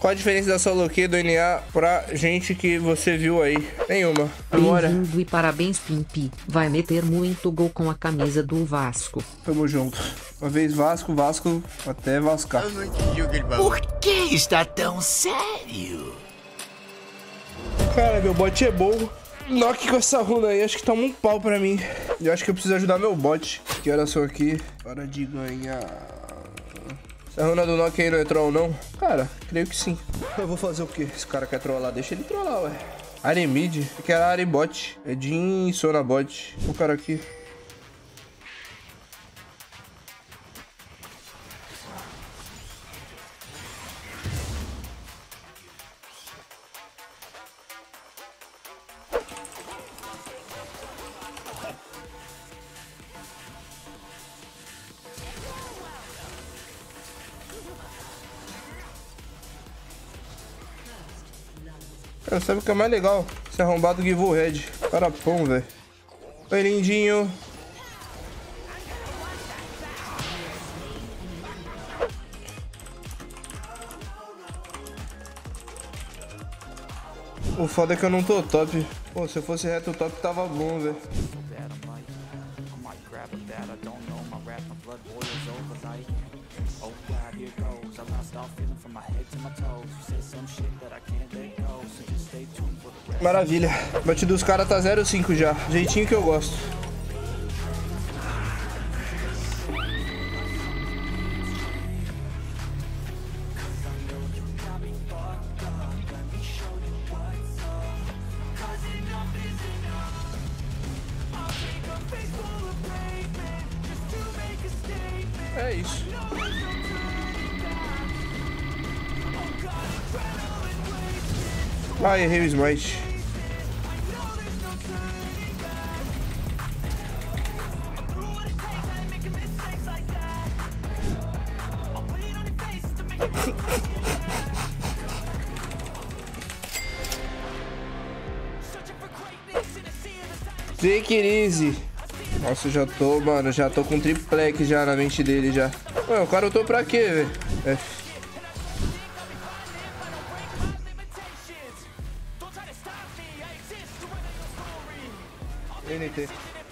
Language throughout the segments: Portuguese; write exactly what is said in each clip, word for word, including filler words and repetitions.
Qual a diferença da solo queue do N A pra gente que você viu aí? Nenhuma. Agora. Bem-vindo e parabéns, Pimpi. Vai meter muito gol com a camisa do Vasco. Tamo junto. Uma vez Vasco, Vasco até Vascar. Por que está tão sério? Cara, meu bot é bom. Nock com essa runa aí, acho que tá um pau pra mim. Eu acho que eu preciso ajudar meu bot. Que horas são aqui? Hora de ganhar. Essa runa do Nock aí não é troll, não? Cara, creio que sim. Eu vou fazer o quê? Esse cara quer trollar, deixa ele trollar, ué. Área mid, eu quero área bot. É Jhin, Sona bot. O cara aqui. Cara, sabe o que é mais legal? Esse arrombado give o red. Cara, pão, velho. Oi, lindinho. O foda é que eu não tô top. Pô, se eu fosse reto top, tava bom, velho. Maravilha. Bate dos caras tá zero cinco já. Jeitinho que eu gosto. É isso. Ah, errei o smite. Take it easy. Nossa, eu já tô, mano, já tô com triplex já na mente dele já. Ué, o cara lutou pra quê, velho? F. N T.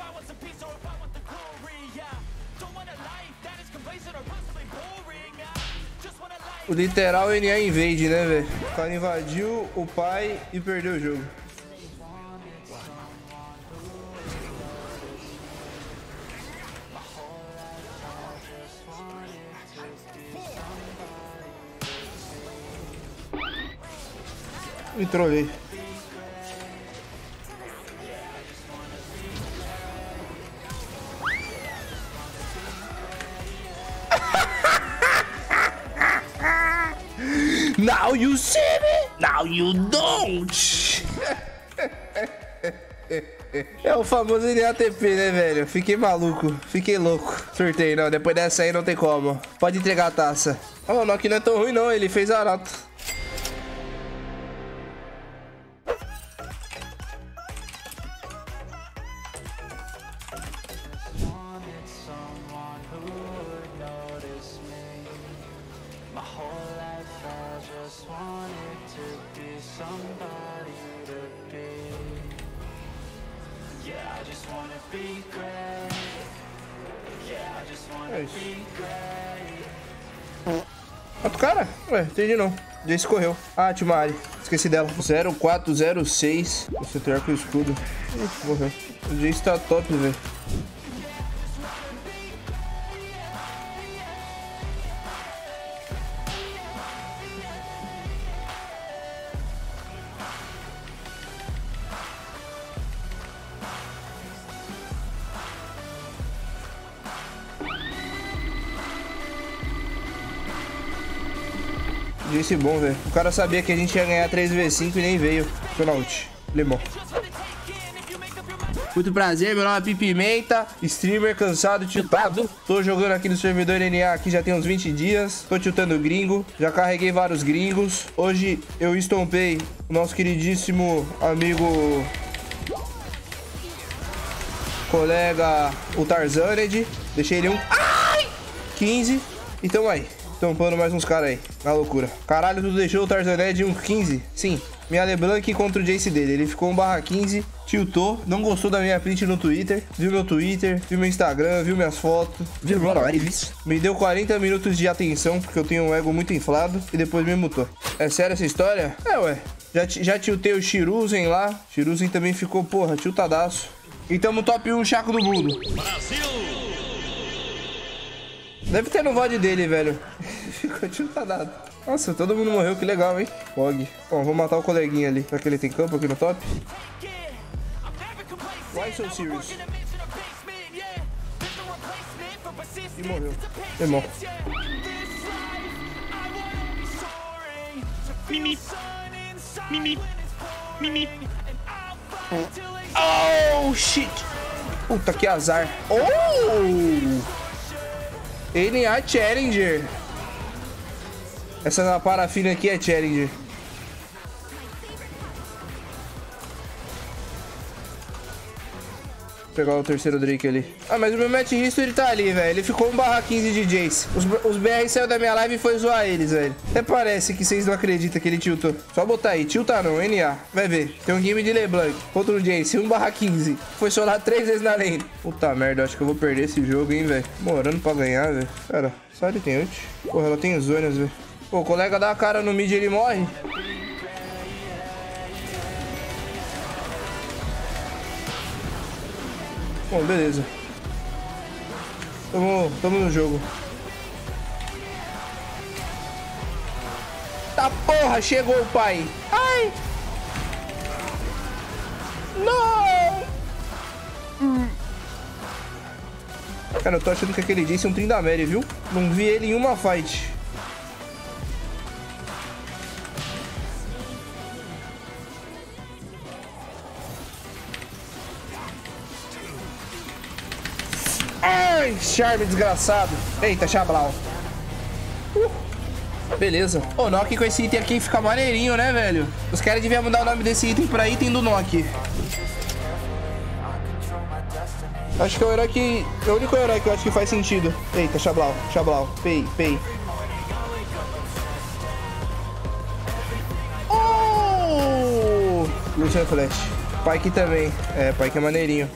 O literal N A invade, né, velho? O cara invadiu o pai e perdeu o jogo. Me trolei. Now you see me, now you don't. É o famoso N A T P, né, velho? Fiquei maluco, fiquei louco. Surtei, não, depois dessa aí não tem como. Pode entregar a taça. Oh, o Nock não é tão ruim não, ele fez arato. É isso. Outro cara? Ué, entendi não. Já escorreu. Ah, tinha uma área. Esqueci dela. zero quatro zero seis. Você tem arco e escudo. Ih, morreu. O Jace tá top, velho. Disse bom, velho. O cara sabia que a gente ia ganhar três vezes cinco e nem veio. Foi na ult. Lemon. Muito prazer, meu nome é Pipimenta, streamer cansado, tiltado. Tô jogando aqui no servidor N A aqui já tem uns vinte dias. Tô tiltando gringo, já carreguei vários gringos. Hoje eu estompei o nosso queridíssimo amigo, colega, o Tarzaned. Deixei ele um... Ai! quinze. E tamo aí. tampando mais uns caras aí. Na loucura. Caralho, tu deixou o Tarzaned de um quinze? Sim. Minha LeBlanc contra o Jace dele. Ele ficou um barra quinze, tiltou, não gostou da minha print no Twitter, viu meu Twitter, viu meu Instagram, viu minhas fotos, viu meu lives. Me deu quarenta minutos de atenção, porque eu tenho um ego muito inflado, e depois me mutou. É sério essa história? É, ué. Já, já tiltei o Shiruzen lá. Shiruzen também ficou, porra, tiltadaço. E tamo top um Chaco do mundo. Brasil! Deve ter no V O D dele, velho. Ficou tiltadado. Nossa, todo mundo morreu, que legal, hein? Pog. Bom, vou matar o coleguinha ali. Será que ele tem campo aqui no top? Why so serious? E morreu. Irmão. Mimi. Mimi. Mimi. Oh, shit. Puta, que azar. Oh! N A Challenger. Essa parafina aqui é Challenger. Vou pegar o terceiro Drake ali. Ah, mas o meu match history tá ali, velho. Ele ficou um barra quinze de Jace. Os, os B R saiu da minha live e foi zoar eles, velho. Até parece que vocês não acreditam que ele tiltou. Só botar aí. Tiltar não, N A. Vai ver. Tem um game de LeBlanc contra o Jace. um barra quinze. Foi solar três vezes na lane. Puta merda, acho que eu vou perder esse jogo, hein, velho. Morando pra ganhar, velho. Cara, só ele tem ult. Porra, ela tem zonas, velho. Pô, o colega dá a cara no mid e ele morre. Bom, beleza. Tamo, tamo no jogo. Tá porra, chegou o pai. Ai! Não! Hum. Cara, eu tô achando que aquele Jace é um Tryndamere, viu? Não vi ele em uma fight. Ai, charme desgraçado. Eita, Xablau. Uh, beleza. O Nock com esse item aqui fica maneirinho, né, velho? Os caras deviam mudar o nome desse item pra item do Nock. Acho que é o herói que... É o único herói que eu acho que faz sentido. Eita, Xablau, Xablau. Pei, pei. Oh! Lucian Flash. Pyke também. É, Pyke é maneirinho.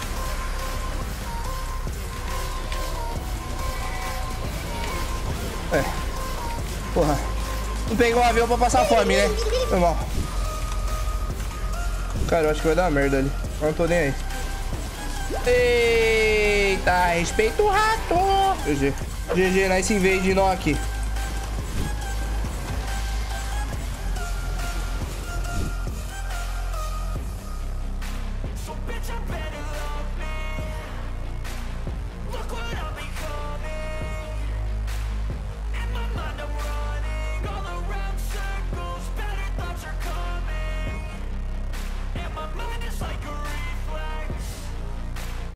É. Porra. Não peguei um avião pra passar fome, né? Foi mal. Cara, eu acho que vai dar merda ali. Eu não tô nem aí. Eita, respeita o rato. G G. G G, nice invade, Nock.